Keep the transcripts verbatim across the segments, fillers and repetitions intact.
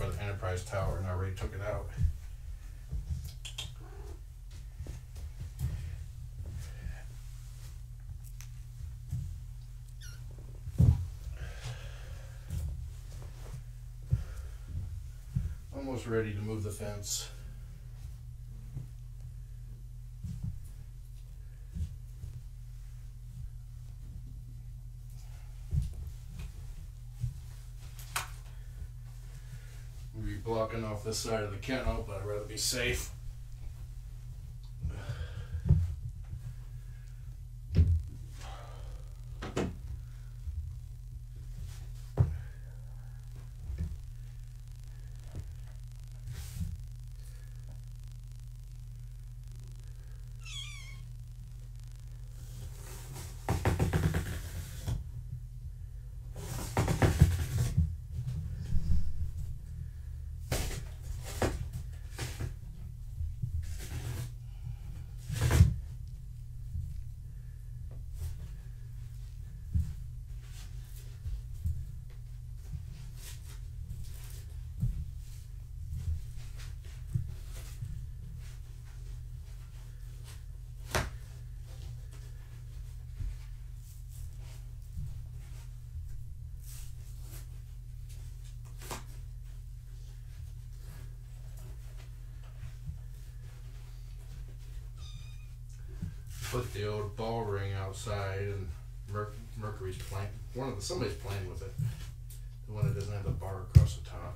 for the Enterprise Tower, and I already took it out. Almost ready to move the fence. We'll be blocking off this side of the kennel, but I'd rather be safe. Put the old ball ring outside, and Mer Mercury's playing. One of the somebody's playing with it. The one that doesn't have the bar across the top.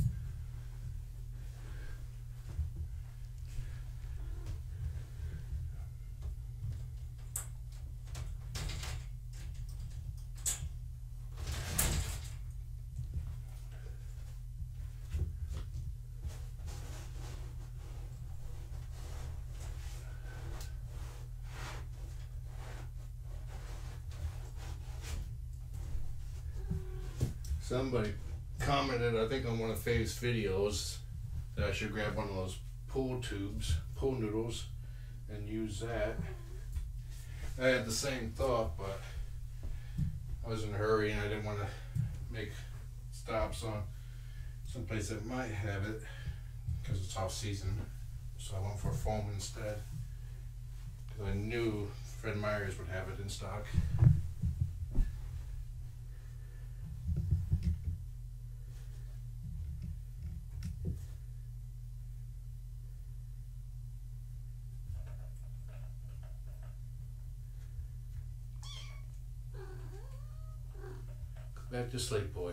Somebody commented, I think on one of Faye's videos, that I should grab one of those pool tubes, pool noodles, and use that. I had the same thought, but I was in a hurry and I didn't want to make stops on someplace that might have it because it's off season. So I went for foam instead because I knew Fred Meyers would have it in stock. Back to sleep, boy.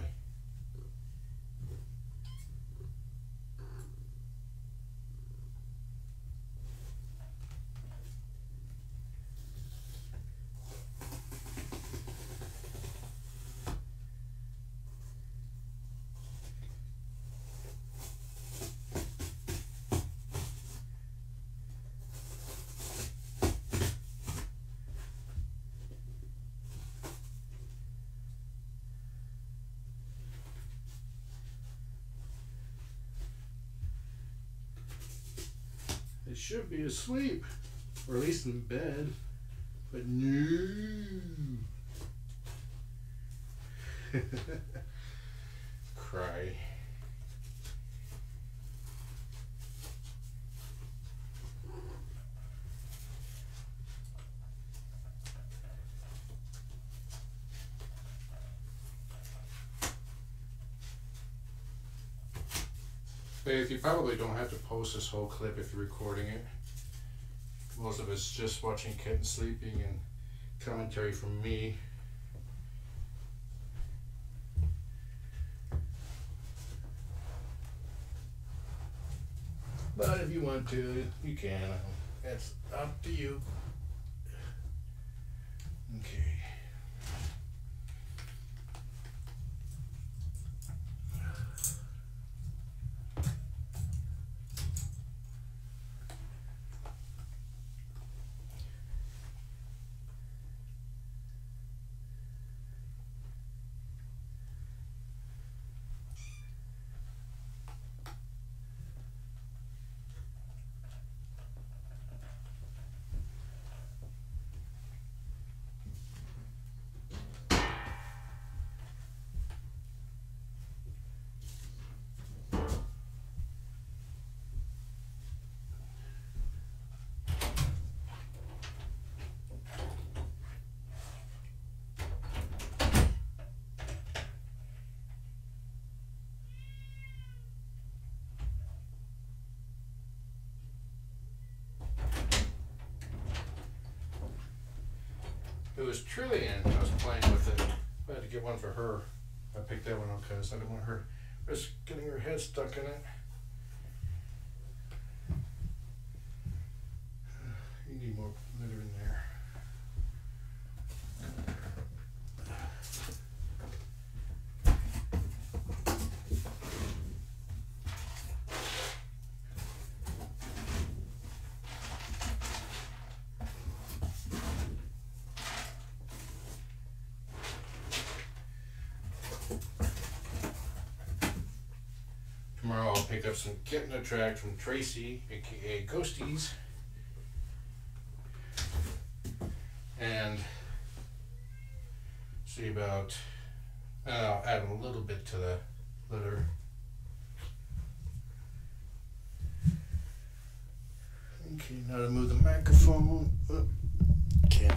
They should be asleep, or at least in bed, but no. Cry. Faith, you probably don't have to post this whole clip if you're recording it. Most of it's just watching Kitten sleeping and commentary from me. But if you want to, you can. It's up to you. Okay. It was Trillian. I was playing with it. I had to get one for her. I picked that one up because I didn't want her just getting her head stuck in it. You need more litter in there. Tomorrow I'll pick up some kitten attract from Tracy, aka Ghosties, and see about, and I'll add a little bit to the litter. Okay, now to move the microphone. Okay.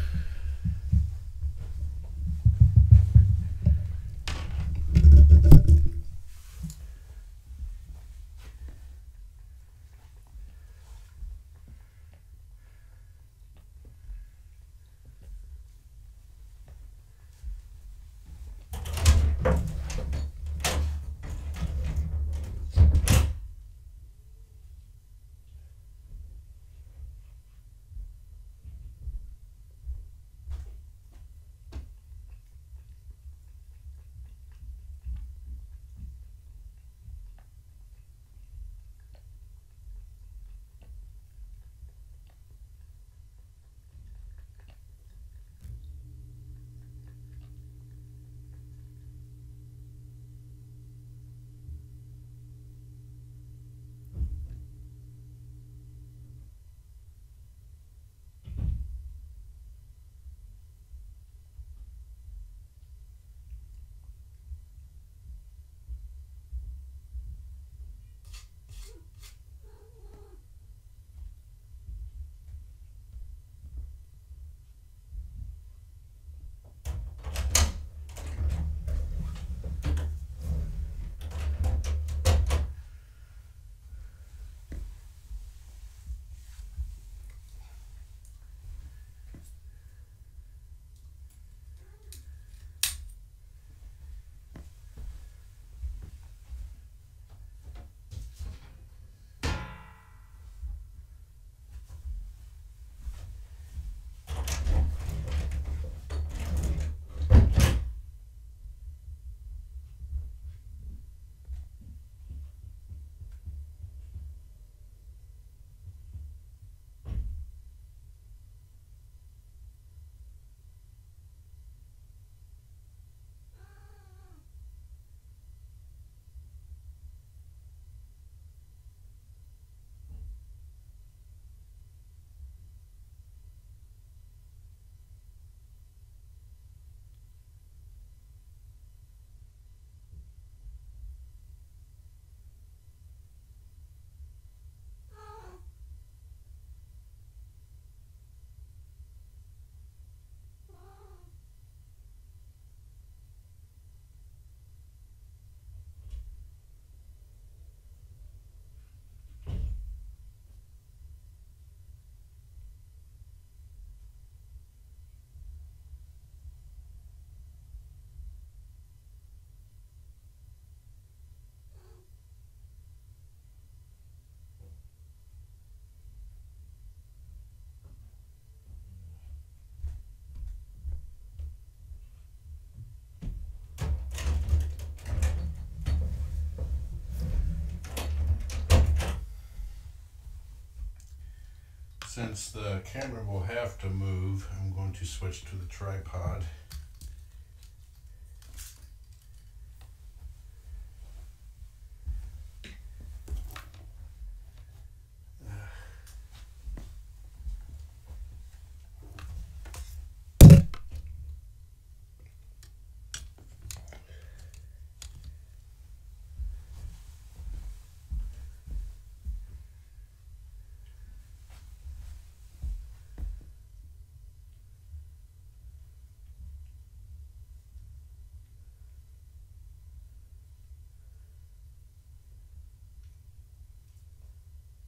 Since the camera will have to move, I'm going to switch to the tripod.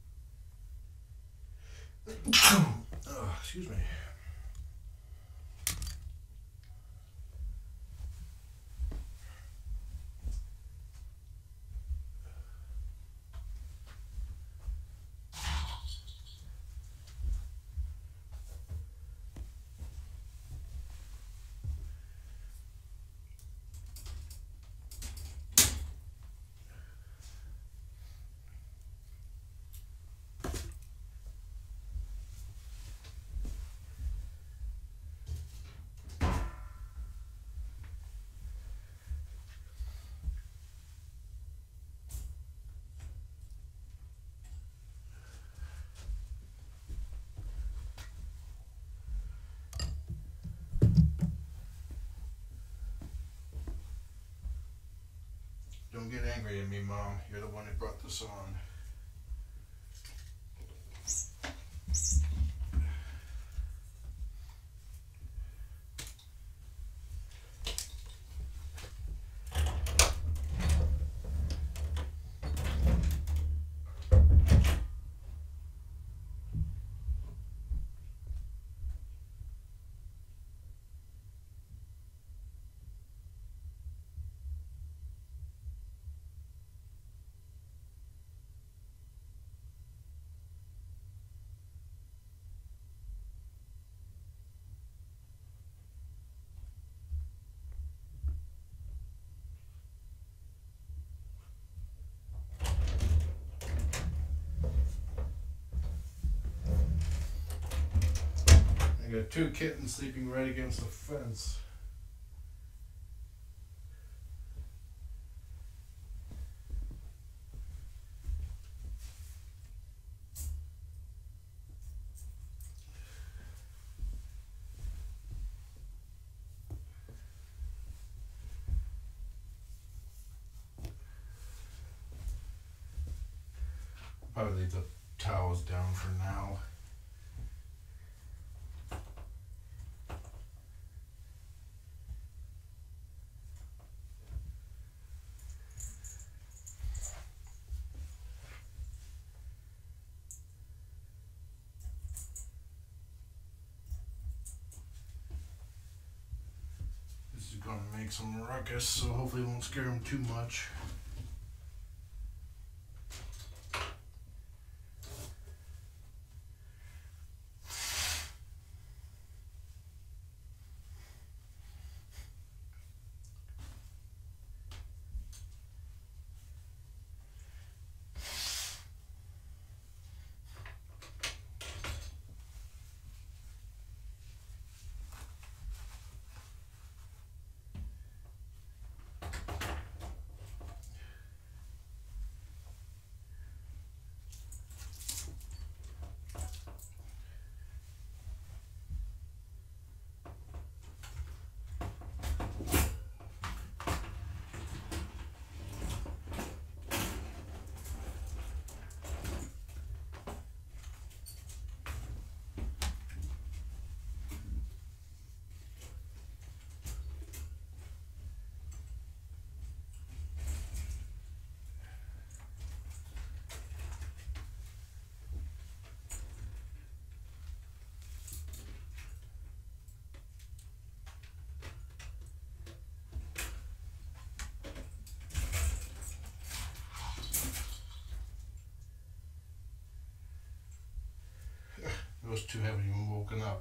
Oh, excuse me. angry at me, Mom. You're the one who brought this on. I got two kittens sleeping right against the fence. Probably leave the towels down for now. This is gonna make some ruckus, so hopefully it won't scare them too much. Those two haven't even woken up.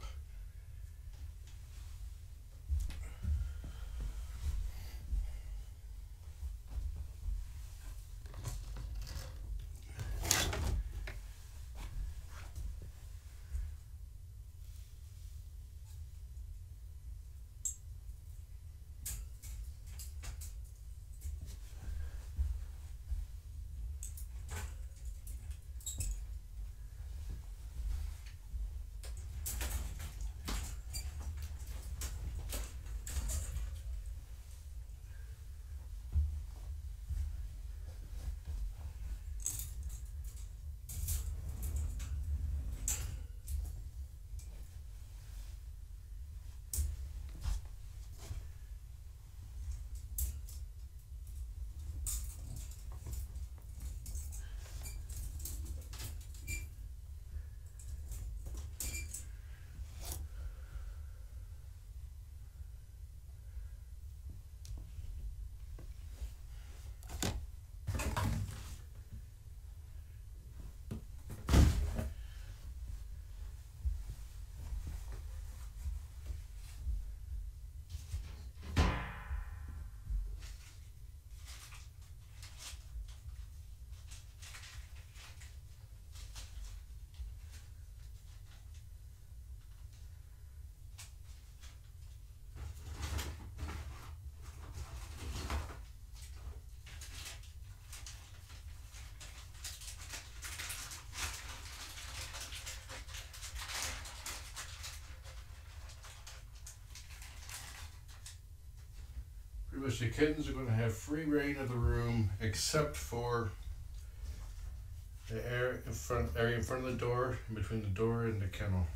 which the kittens are going to have free reign of the room, except for the area in front, area in front of the door, in between the door and the kennel.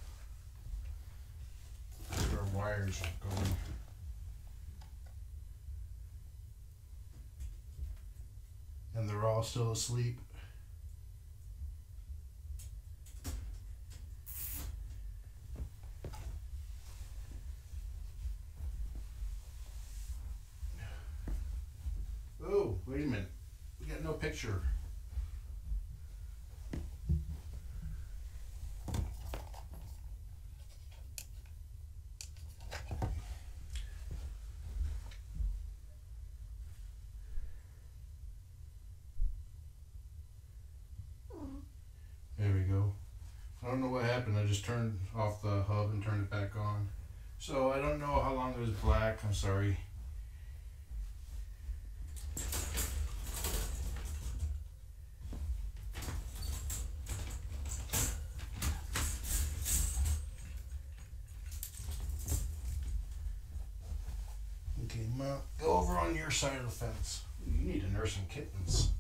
That's where wires are going. And they're all still asleep. Oh, wait a minute. We got no picture. There we go. I don't know what happened. I just turned off the hub and turned it back on. So I don't know how long it was black. I'm sorry. Okay, Mom, go over on your side of the fence. You need to nurse some kittens.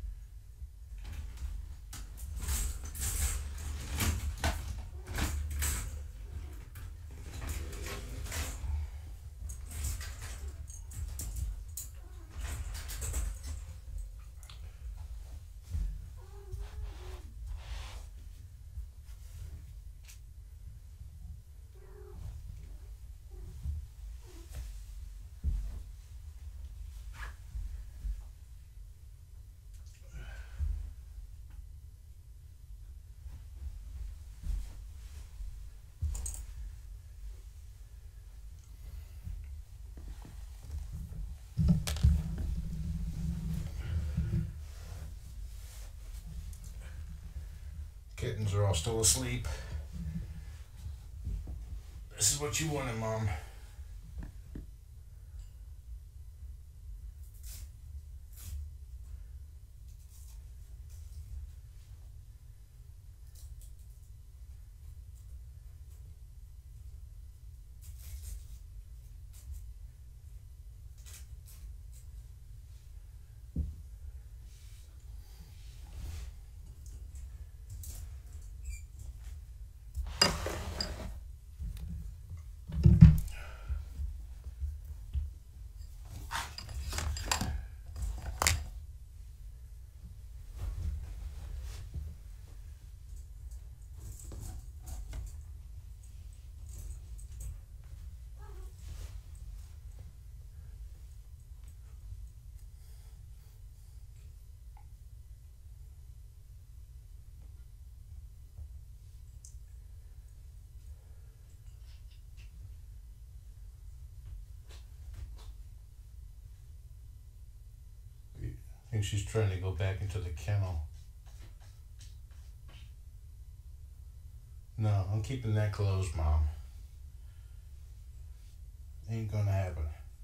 Kittens are all still asleep. This is what you wanted, Mom. I think she's trying to go back into the kennel. No, I'm keeping that closed, Mom. Ain't gonna happen.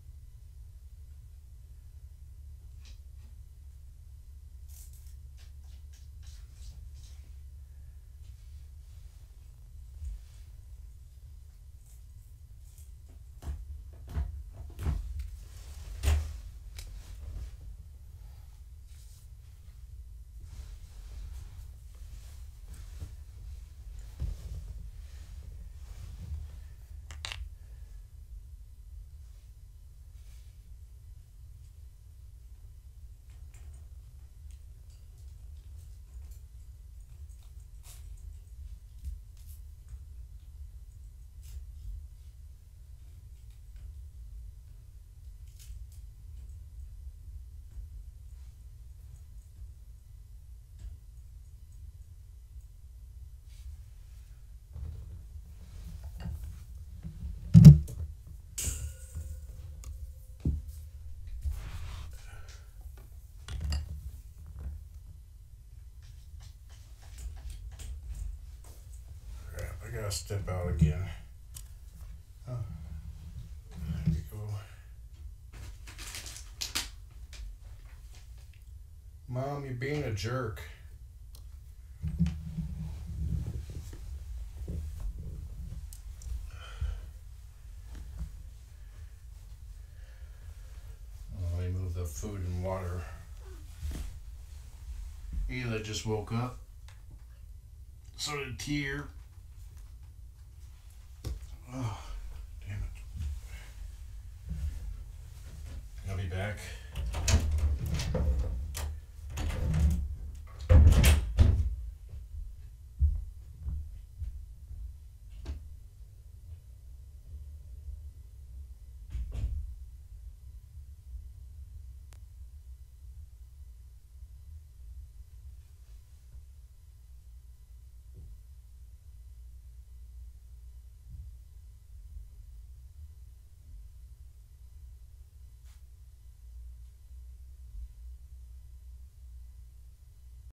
I gotta step out again. Oh, there we go. Mom, you're being a jerk. Eli just woke up. So did Tier. Oh, damn it. I'll be back.